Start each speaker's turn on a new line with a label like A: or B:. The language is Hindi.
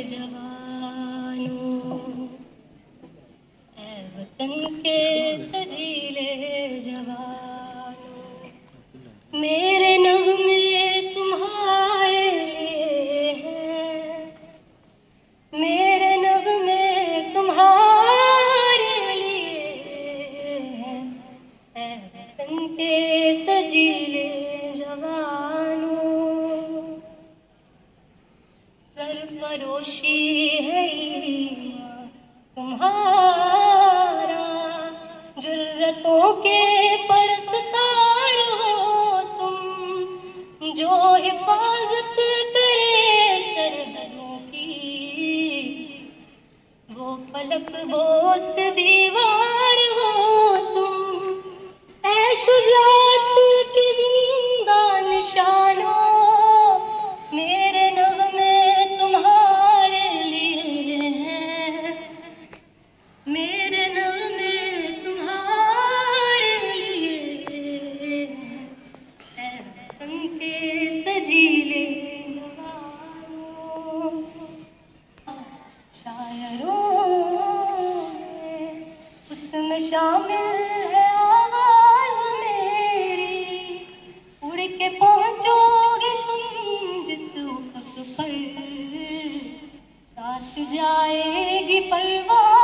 A: जवानों, ऐ वतन के सजीले जवानों, मेरे नग़्मे तुम्हारे लिए हैं, मेरे नग़्मे तुम्हारे लिए हैं, ऐ वतन के सजीले जवानों। सरफरोशी है ईमान तुम्हारा, जुर्रतों के परस्तार हो तुम, जो हिफाजत करे सरहदों की, वो फलक वो उस दीवार हो तुम, ऐ शुजाअत की जिंदा निशानों, मेरे नग़्मे तुम्हारे लिए हैं, मेरे नग़्मे तुम्हारे लिए हैं, ऐ वतन के सजीले जवानों। शायरों में उसमें शामिल है आवाज़ मेरी, उड़ के पहुँचोगे तुम जिस उफ़क़ पर, साथ जाएगी परवाज़